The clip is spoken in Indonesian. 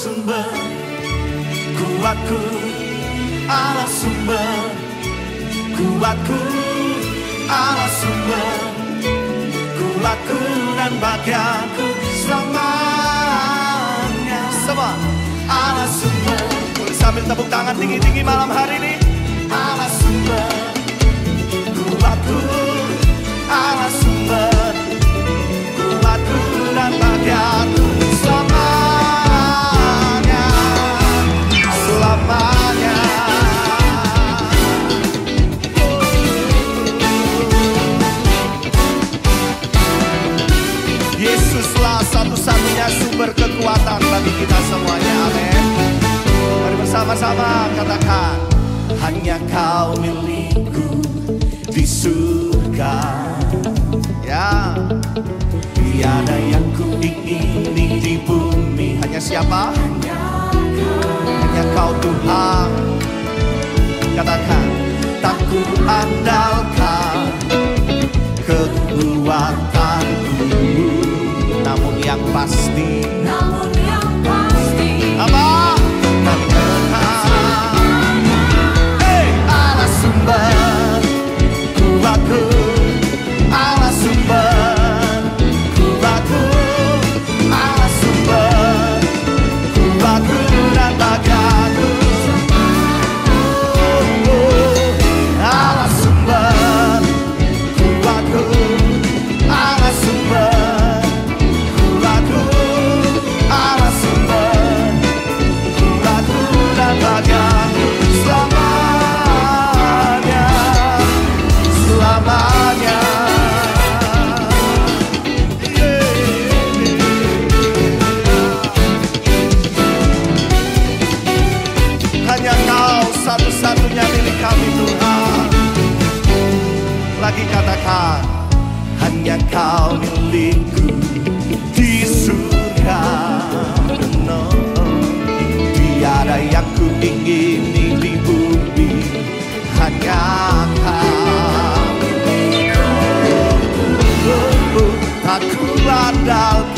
sumber kuatku, Allah sumber kuatku, Allah sumber kuatku dan bahagiaku selamanya. Semua Allah sumber. Boleh sambil tepuk tangan tinggi-tinggi malam hari ini. Allah sumber kuatku, Allah sumber kuatku dan bahagiaku selamanya, selamanya. Yesuslah satu-satunya sumber kekuatan bagi kita semuanya. Amin. Mari bersama-sama katakan, hanya Kau milikku di surga. Ya, tiada yang ku ingini di bumi. Hanya siapa? Hanya Kau Tuhan. Katakan, tak ku andalkan kekuatanku, namun yang pasti apa? Hey, Allah sumber kuatku, Allah sumber kuatku, Allah sumber kuatku dan bahagiaku. Allah sumber kuatku, Allah sumber kuatku, Allah sumber kuatku dan bahagiaku selamanya, selamanya. Hanya Kau satu-satunya milik kami Tuhan. Lagi katakan, hanya Kau milikku di surga. No, tiada yang ku ingini di bumi. Hanya Kau milikku, tak ku andalkan